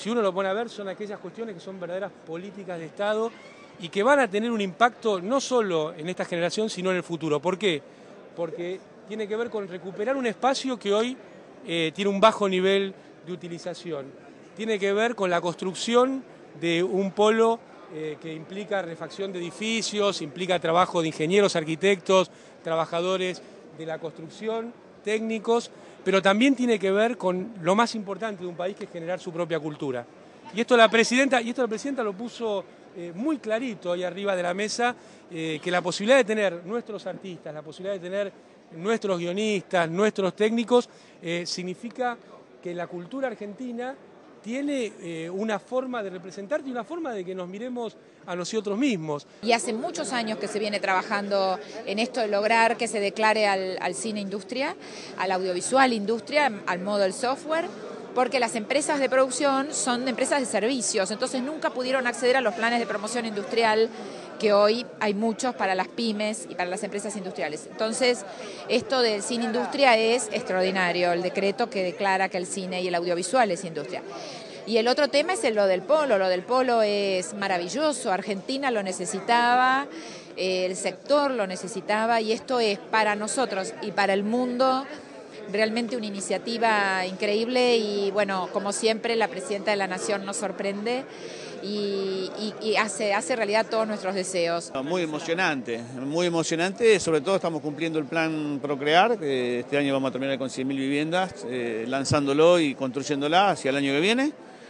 si uno lo pone a ver, son aquellas cuestiones que son verdaderas políticas de Estado y que van a tener un impacto no solo en esta generación, sino en el futuro. ¿Por qué? Porque tiene que ver con recuperar un espacio que hoy tiene un bajo nivel de utilización. Tiene que ver con la construcción de un polo que implica refacción de edificios, implica trabajo de ingenieros, arquitectos, trabajadores de la construcción, técnicos, pero también tiene que ver con lo más importante de un país, que es generar su propia cultura. Y esto la presidenta lo puso muy clarito ahí arriba de la mesa, que la posibilidad de tener nuestros artistas, la posibilidad de tener nuestros guionistas, nuestros técnicos, significa que la cultura argentina tiene una forma de representarte y una forma de que nos miremos a nosotros mismos. Y hace muchos años que se viene trabajando en esto de lograr que se declare al cine industria, al audiovisual industria, al modo del software, porque las empresas de producción son empresas de servicios, entonces nunca pudieron acceder a los planes de promoción industrial que hoy hay muchos para las pymes y para las empresas industriales. Entonces, esto del cine industria es extraordinario, el decreto que declara que el cine y el audiovisual es industria. Y el otro tema es lo del polo es maravilloso, Argentina lo necesitaba, el sector lo necesitaba y esto es para nosotros y para el mundo realmente una iniciativa increíble y bueno, como siempre la Presidenta de la Nación nos sorprende y hace realidad todos nuestros deseos. Muy emocionante, sobre todo estamos cumpliendo el plan Procrear, que este año vamos a terminar con 100.000 viviendas, lanzándolo y construyéndola hacia el año que viene.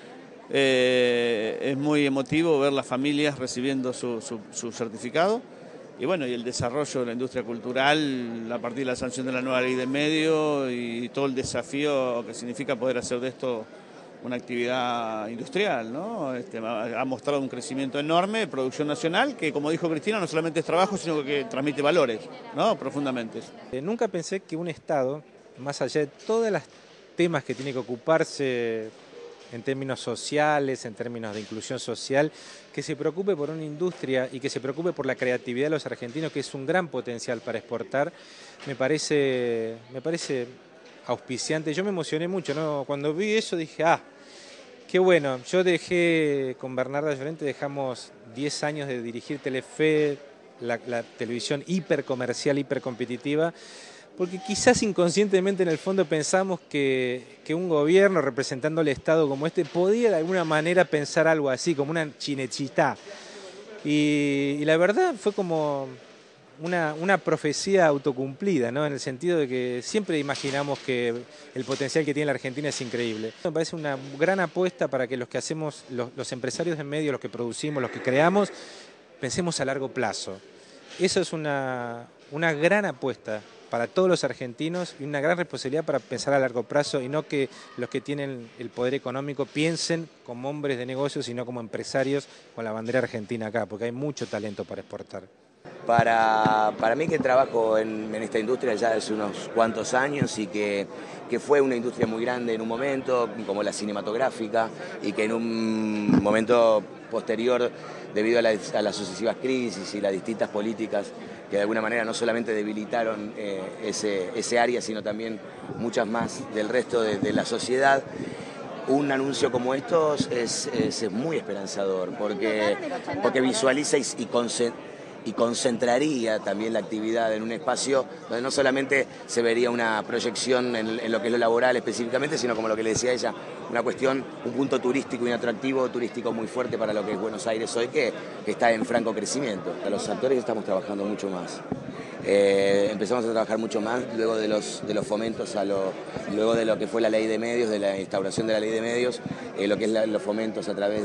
Es muy emotivo ver las familias recibiendo su certificado. Y bueno, y el desarrollo de la industria cultural a partir de la sanción de la nueva ley de medios y todo el desafío que significa poder hacer de esto una actividad industrial, ¿no? Ha mostrado un crecimiento enorme de producción nacional que, como dijo Cristina, no solamente es trabajo, sino que transmite valores, ¿no? Profundamente. Nunca pensé que un Estado, más allá de todos los temas que tiene que ocuparse en términos sociales, en términos de inclusión social, que se preocupe por una industria y que se preocupe por la creatividad de los argentinos, que es un gran potencial para exportar, me parece auspiciante. Yo me emocioné mucho, ¿no? Cuando vi eso dije, qué bueno. Yo dejé, con Bernarda Llorente, dejamos 10 años de dirigir Telefe, la televisión hipercomercial, hipercompetitiva, porque quizás inconscientemente en el fondo pensamos que un gobierno representando al Estado como este podía de alguna manera pensar algo así, como una Cinecittà. Y la verdad fue como una profecía autocumplida, ¿no? En el sentido de que siempre imaginamos que el potencial que tiene la Argentina es increíble. Me parece una gran apuesta para que los que hacemos, los empresarios de medios, los que producimos, los que creamos, pensemos a largo plazo. Eso es una gran apuesta para todos los argentinos y una gran responsabilidad para pensar a largo plazo y no que los que tienen el poder económico piensen como hombres de negocios, sino como empresarios con la bandera argentina acá, porque hay mucho talento para exportar. Para mí, que trabajo en esta industria ya hace unos cuantos años y que fue una industria muy grande en un momento, como la cinematográfica, y que en un momento posterior, debido a las sucesivas crisis y las distintas políticas que de alguna manera no solamente debilitaron ese área, sino también muchas más del resto de la sociedad, un anuncio como estos es muy esperanzador, porque visualiza y concentraría también la actividad en un espacio donde no solamente se vería una proyección en lo que es lo laboral específicamente, sino como lo que le decía ella, un punto turístico y un atractivo turístico muy fuerte para lo que es Buenos Aires hoy, que está en franco crecimiento. A los actores estamos trabajando mucho más. Empezamos a trabajar mucho más luego de los fomentos, luego de lo que fue la ley de medios, de la instauración de la ley de medios, lo que es los fomentos a través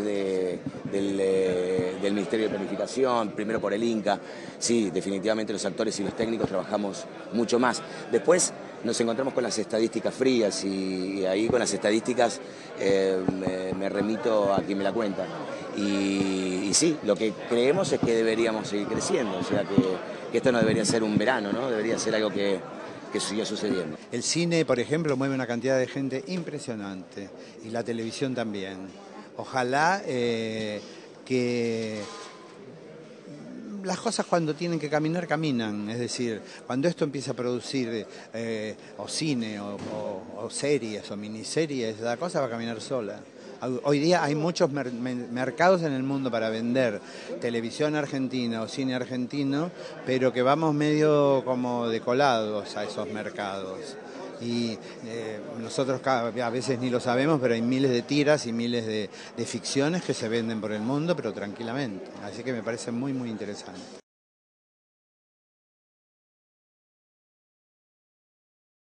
del Ministerio de Planificación, primero por el Inca. Sí, definitivamente los actores y los técnicos trabajamos mucho más. Después nos encontramos con las estadísticas frías y ahí con las estadísticas me remito a quien me la cuenta. Y sí, lo que creemos es que deberíamos seguir creciendo, o sea que esto no debería ser un verano, ¿no? Debería ser algo que siga sucediendo. El cine, por ejemplo, mueve una cantidad de gente impresionante y la televisión también. Ojalá que las cosas cuando tienen que caminar, caminan. Es decir, cuando esto empieza a producir o cine o series o miniseries, la cosa va a caminar sola. Hoy día hay muchos mercados en el mundo para vender televisión argentina o cine argentino, pero que vamos medio como decolados a esos mercados. Y nosotros a veces ni lo sabemos, pero hay miles de tiras y miles de ficciones que se venden por el mundo, pero tranquilamente. Así que me parece muy, muy interesante.